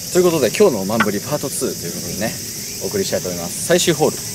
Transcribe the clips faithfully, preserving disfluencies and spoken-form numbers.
ということで今日のマンブリパートツーということでね、お送りしたいと思います。最終ホール。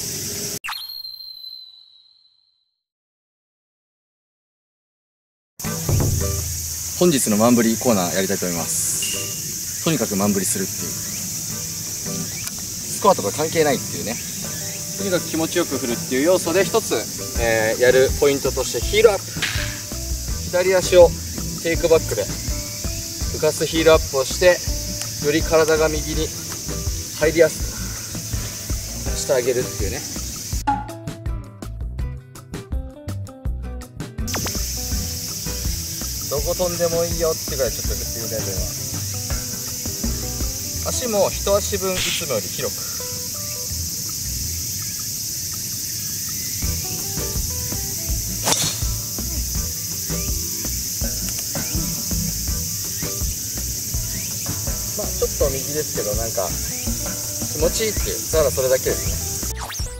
本日のマンブリコーナーやりたいと思います。とにかくマンブリするっていう、スコアとか関係ないっていうね、とにかく気持ちよく振るっていう要素で一つ、えー、やるポイントとしてヒールアップ、左足をテイクバックで浮かすヒールアップをして、より体が右に入りやすくしてあげるっていうね。どこ飛んでもいいよってぐらいちょっと振ってみたいと思います。足も一足分いつもより広く、まあちょっと右ですけど、なんか気持ちいいっていう、ただそれだけです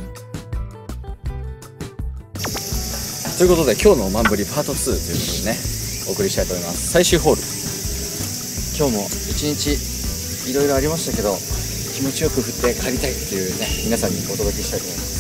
ね。ということで今日のマンブリパートツーということでね、お送りしたいと思います。最終ホール。今日も一日いろいろありましたけど、気持ちよく振って帰りたいっていうね、皆さんにお届けしたいと思います。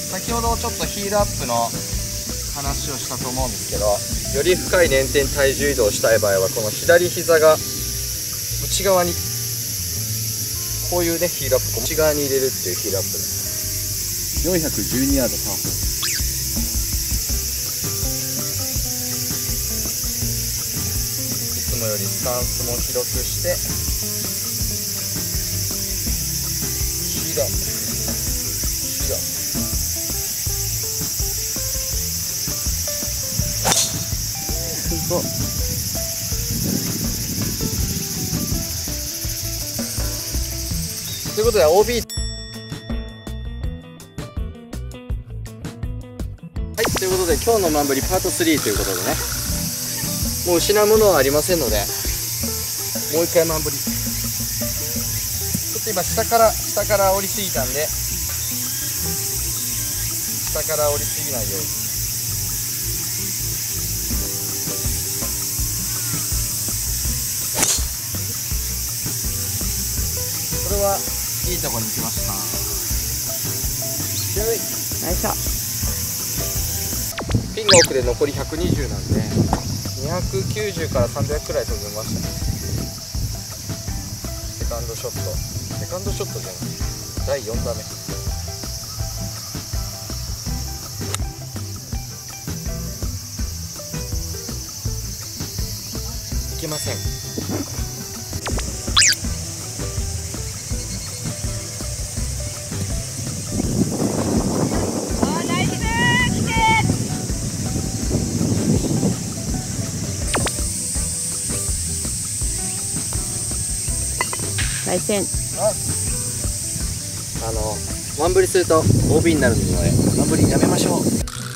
先ほどちょっとヒールアップの話をしたと思うんですけど、より深い捻転体重移動をしたい場合は、この左膝が内側に、こういうねヒールアップ、内側に入れるっていうヒールアップです。よんひゃくじゅうにヤードパーフォー。いつもよりスタンスも広くしてヒールアップ、ヒールアップ、すごい。ということで オービー、 はい、ということで今日のマンブリパートスリーということでね、もう失うものはありませんので、もう一回マンブリ。ちょっと今下から下から降りすぎたんで、下から降りすぎないように。これはいいとこに来ました。よいしょ。ピンが奥で残りひゃくにじゅうなんで、にひゃくきゅうじゅうからさんびゃくくらい飛びましたね。セカンドショット、セカンドショットじゃない、だいよん打目。いけません。 対戦。 あのマンブリすると オービー になるので、マンブリやめましょう。